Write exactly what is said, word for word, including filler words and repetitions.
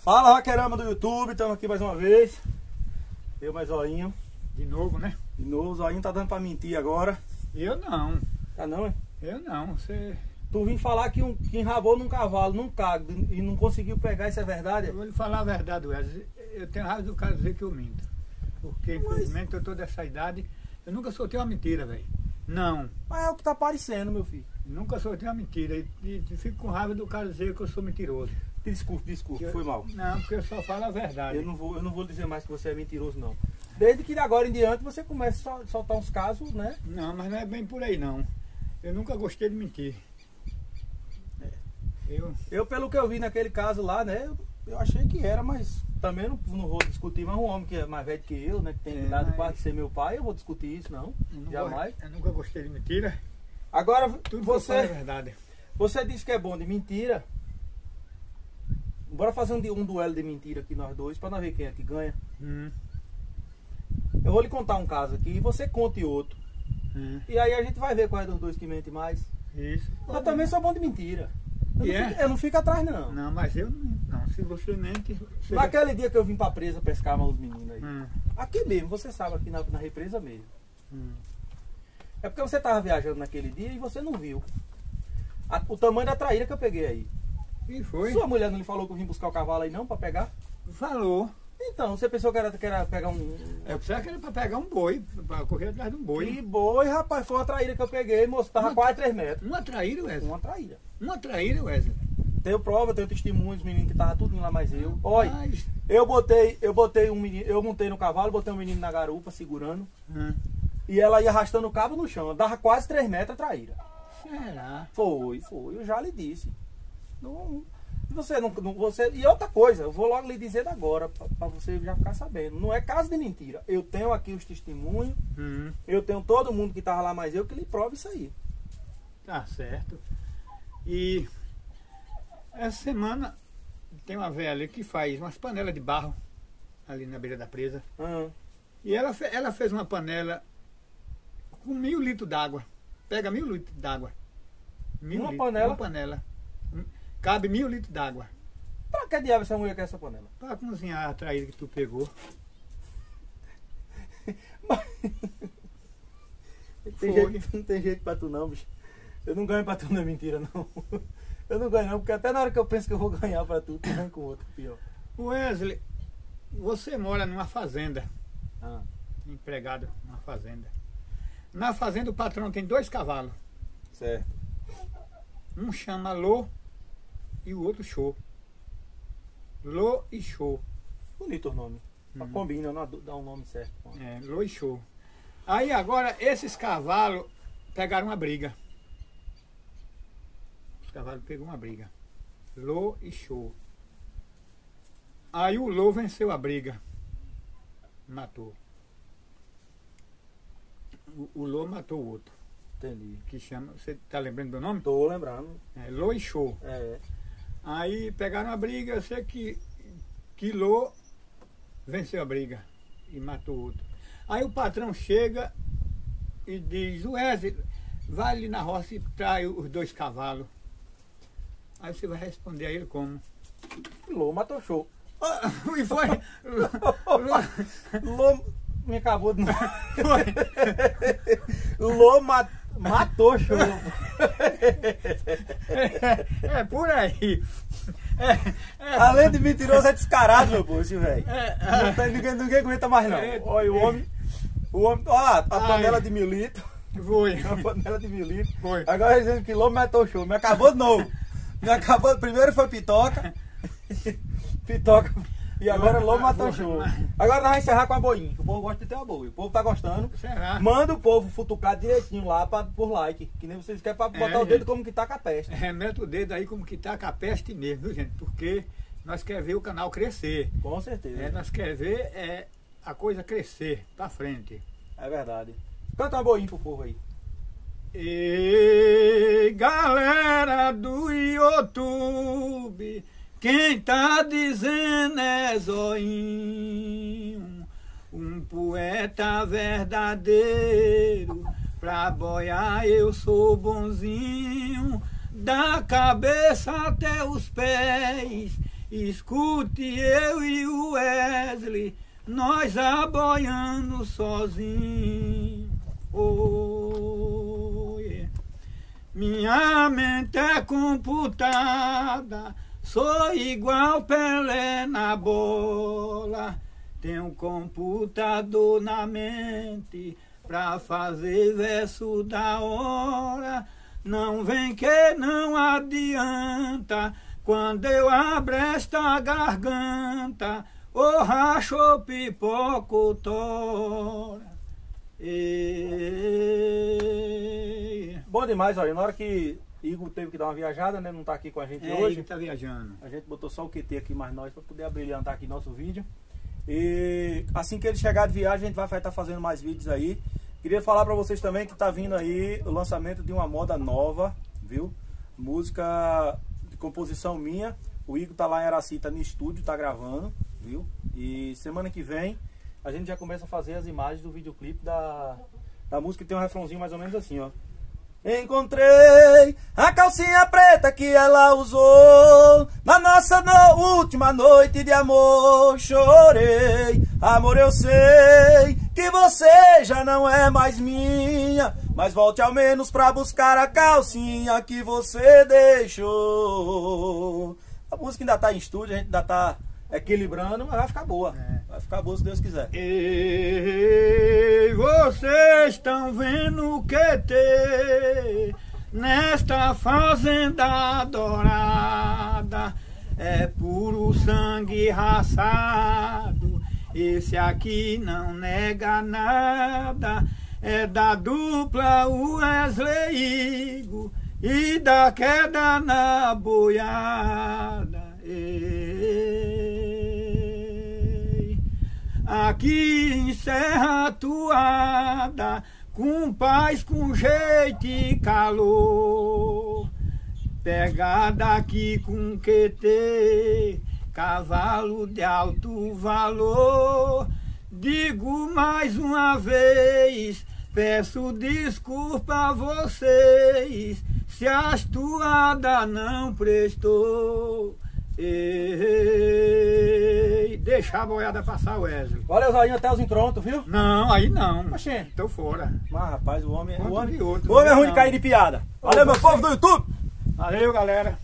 Fala, Raquerama do YouTube, estamos aqui mais uma vez. Eu mais Zoinho. De novo, né? De novo, o Zoinho tá dando pra mentir agora. Eu não. Tá não, hein? Eu não. Você... Tu vim falar que, um, que enrabou num cavalo, num cago, e não conseguiu pegar, isso é verdade? Eu vou lhe falar a verdade, Wesley. Eu tenho raiva do cara dizer que eu minto. Porque, infelizmente, Mas... eu tô dessa idade. Eu nunca soltei uma mentira, velho. Não. Mas é o que tá parecendo, meu filho. Nunca soltei uma mentira. E, e, e fico com raiva do cara dizer que eu sou mentiroso. Desculpe, desculpe, Eu- foi mal. Não, porque eu só falo a verdade. Eu não, vou, eu não vou dizer mais que você é mentiroso, não. Desde que de agora em diante você comece a sol- soltar uns casos, né? Não, mas não é bem por aí, não. Eu nunca gostei de mentir. Eu... Eu, pelo que eu vi naquele caso lá, né? Eu, eu achei que era, mas também não, não vou discutir. Mas um homem que é mais velho que eu, né? Que tem É, idade mas- quase de ser meu pai, eu vou discutir isso, não. eu não Jamais. gosto- eu nunca gostei de mentira. Agora, Tudo que eu falo é você, verdade. você disse que é bom de mentira. Bora fazer um, di- um duelo de mentira aqui nós dois, pra nós ver quem é que ganha. Hum, Eu vou lhe contar um caso aqui e você conte outro. hum. E aí a gente vai ver qual é dos dois que mente mais. Isso. Eu também sou bom de mentira. Eu, E não, é? fico, eu não fico atrás, não. Não, mas eu não. Não, se você mente. Você Naquele dia que eu vim pra presa pescar os meninos aí. Hum, Aqui mesmo, você sabe, aqui na, na represa mesmo. hum. É porque você tava viajando naquele dia e você não viu. A- o tamanho da traíra que eu peguei aí. E foi? Sua mulher não lhe falou que eu vim buscar o cavalo aí não, pra pegar? Falou. Então, você pensou que era, que era pegar um... Eu pensava que era pra pegar um boi, pra correr atrás de um boi. Que boi, rapaz, foi uma traíra que eu peguei, moço, tava Uma- quase três metros. Uma traíra, Wesley. Uma traíra. Uma traíra, Wesley. Tenho prova, tenho testemunho dos meninos que tava tudo lá mais eu. Olha, Mas, eu botei, eu botei um menino, eu montei no cavalo, botei um menino na garupa segurando. hum, E ela ia arrastando o cabo no chão. Dava quase três metros a traíra. será? Foi, foi, eu já lhe disse. Não, você não, não- você, e outra coisa, eu vou logo lhe dizer agora, para você já ficar sabendo. Não é caso de mentira. Eu tenho aqui os testemunhos, Hum, eu tenho todo mundo que estava lá mais eu que lhe prova isso aí. tá certo. E essa semana tem uma velha ali que faz umas panelas de barro ali na beira da presa. Ah, E ela, fe- ela fez uma panela com mil litros d'água. Pega mil litros d'água. Mil Uma litros, panela? Uma panela. Hum, Cabe mil litros d'água. pra que diabo essa mulher quer essa panela? Pra cozinhar a traíra que tu pegou. Tem Foi. jeito, não tem jeito pra tu não, bicho. Eu não ganho pra tu, não é mentira não. Eu não ganho não, porque até na hora que eu penso que eu vou ganhar pra tu, tu vem com outro pior. Wesley, você mora numa fazenda. Ah, Empregado numa fazenda. Na fazenda o patrão tem dois cavalos. certo. Um chama Lô e o outro Show. Lô e Show. Bonito o nome. Uhum. Combina, não dá um nome certo. É, Lô e Show. Aí agora esses cavalos pegaram uma briga. Os cavalos pegou uma briga. Lô e Show. Aí o Lô venceu a briga. Matou. O, o Lô matou o outro. Entendi. Que chama. Você tá lembrando do nome? Tô lembrando. É, Lô e Show. É. Aí pegaram a briga, eu sei que, que Lô venceu a briga e matou o outro. Aí o patrão chega e diz, Wesley, vai ali na roça e trai os dois cavalos. Aí você vai responder a ele como? Lô matou show. E foi. Lô me acabou de. Lô ma- matou show. É, é por aí. É, é, Além de mentiroso, é descarado, meu pô, esse velho. é, Não tem- Ninguém, ninguém aguenta mais não. É. Olha o homem. O homem. Olha lá, a Ai. panela de mil litros. foi. A panela de mil litros. Foi. Agora dizendo que Lô matou show. Me acabou de novo. Me acabou. Primeiro foi Pitoca. Pitoca. E agora Lô matou show. Agora nós vamos encerrar com a boinha. Que o povo gosta de ter uma boia. O povo tá gostando. Será? Manda o povo futucar direitinho lá pra, por like. Que nem vocês querem pra botar É, o dedo gente. como que tá com a peste. É, mete o dedo aí como que tá com a peste mesmo, viu, gente? Porque nós queremos ver o canal crescer. Com certeza. É, nós queremos ver é, a coisa crescer pra frente. É verdade. Canta uma boinha pro povo aí. Ei, galera do YouTube, quem tá dizendo é Zoinho, um poeta verdadeiro. Pra boiar eu sou bonzinho, da cabeça até os pés, escute eu e o Wesley, nós aboiando sozinho. Oh, yeah. Minha mente é computada, sou igual Pelé na bola. Tenho um computador na mente pra fazer verso da hora. Não vem que não adianta, quando eu abro esta garganta, o racho, o pipoco, tora. E... Bom demais, olha, na hora que Igor teve que dar uma viajada, né, não tá aqui com a gente é, hoje. Igor tá viajando. A gente botou só o Q T aqui mais nós para poder abrilhantar aqui nosso vídeo. E assim que ele chegar de viagem, a gente vai estar fazendo mais vídeos aí. Queria falar para vocês também que tá vindo aí o lançamento de uma moda nova, viu? Música de composição minha. O Igor tá lá em Araci, tá no estúdio, tá gravando, viu? E semana que vem a gente já começa a fazer as imagens do videoclipe da, da música, que tem um refrãozinho mais ou menos assim, ó. Encontrei a calcinha preta que ela usou na nossa no... última noite de amor. Chorei, amor, eu sei que você já não é mais minha, mas volte ao menos pra buscar a calcinha que você deixou. A música ainda tá em estúdio, a gente ainda tá equilibrando, mas vai ficar boa. É. Vai ficar boa se Deus quiser. Ei, vocês estão vendo o que tem nesta fazenda dourada? É puro sangue raçado, esse aqui não nega nada. É da dupla Wesley Igor e da queda na boiada. Ei, aqui em Serra Atuada, com paz, com jeito e calor. Pegada aqui com Q T, cavalo de alto valor. Digo mais uma vez, peço desculpa a vocês, se a astuada não prestou. Ei, deixa a boiada passar, Wesley. Valeu, Zoinho, até os encontros, viu? Não, aí não. Oxê. Tô fora. Mas, rapaz, o homem, o homem, outro, o homem é ruim não. de cair de piada. Valeu, meu povo do YouTube. Valeu, galera.